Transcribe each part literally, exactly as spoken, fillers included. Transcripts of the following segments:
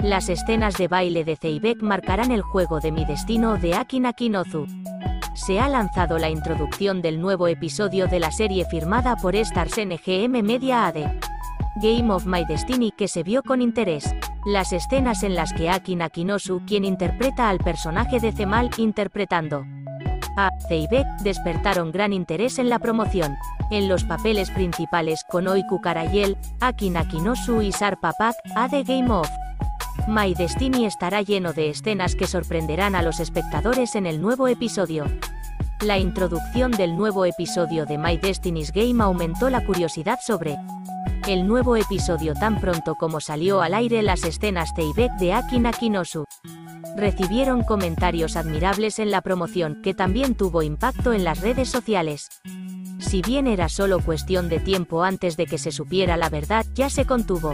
Las escenas de baile de Zeybek marcarán el juego de Mi Destino de Aki Nakinozu. Se ha lanzado la introducción del nuevo episodio de la serie firmada por Stars N G M Media A D. Game of My Destiny, que se vio con interés. Las escenas en las que Aki Nakinozu, quien interpreta al personaje de Zemal interpretando a Zeybek, despertaron gran interés en la promoción. En los papeles principales Konoiku Karayel, Aki Nakinozu y Sar Papak, A de Game of My Destiny estará lleno de escenas que sorprenderán a los espectadores en el nuevo episodio. La introducción del nuevo episodio de My Destiny's Game aumentó la curiosidad sobre el nuevo episodio tan pronto como salió al aire. Las escenas Zeybek de Aki Nakinozu recibieron comentarios admirables en la promoción, que también tuvo impacto en las redes sociales. Si bien era solo cuestión de tiempo antes de que se supiera la verdad, ya se contuvo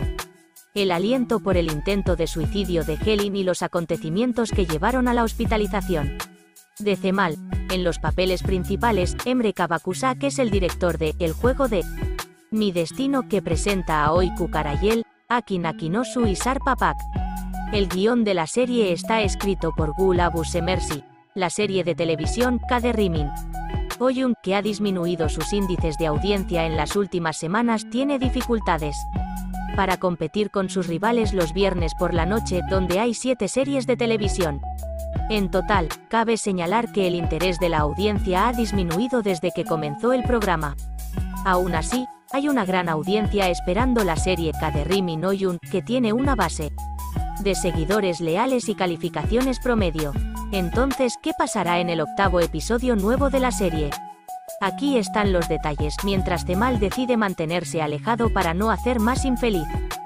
el aliento por el intento de suicidio de Helin y los acontecimientos que llevaron a la hospitalización de Zemal. En los papeles principales, Emre Kabakusa, que es el director de El juego de Mi Destino, que presenta a Oiku Karayel, Aki Nakinozu y Sar Papak. El guión de la serie está escrito por Gul Abu Semersi. La serie de televisión K de Rimin Oyun, que ha disminuido sus índices de audiencia en las últimas semanas, tiene dificultades para competir con sus rivales los viernes por la noche, donde hay siete series de televisión. En total, cabe señalar que el interés de la audiencia ha disminuido desde que comenzó el programa. Aún así, hay una gran audiencia esperando la serie K de Rimin Oyun, que tiene una base de seguidores leales y calificaciones promedio. Entonces, ¿qué pasará en el octavo episodio nuevo de la serie? Aquí están los detalles. Mientras Zemal decide mantenerse alejado para no hacer más infeliz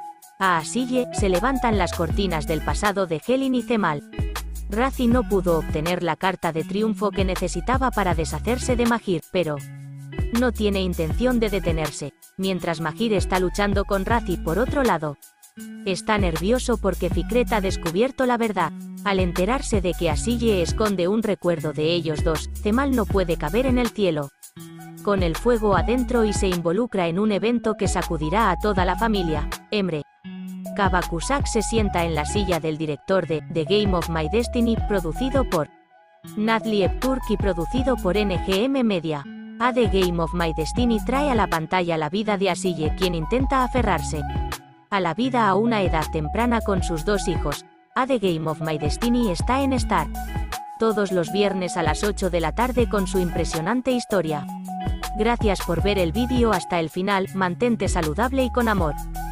a Asille, se levantan las cortinas del pasado de Helin y Zemal. Razi no pudo obtener la carta de triunfo que necesitaba para deshacerse de Mahir, pero no tiene intención de detenerse. Mientras Mahir está luchando con Razi por otro lado, está nervioso porque Fikret ha descubierto la verdad. Al enterarse de que Asille esconde un recuerdo de ellos dos, Zemal no puede caber en el cielo con el fuego adentro y se involucra en un evento que sacudirá a toda la familia. Emre Kabakusak se sienta en la silla del director de The Game of My Destiny, producido por Nadli Epturk y producido por N G M Media. A The Game of My Destiny trae a la pantalla la vida de Asille, quien intenta aferrarse a la vida a una edad temprana con sus dos hijos. A The Game of My Destiny está en Star todos los viernes a las ocho de la tarde con su impresionante historia. Gracias por ver el vídeo hasta el final, mantente saludable y con amor.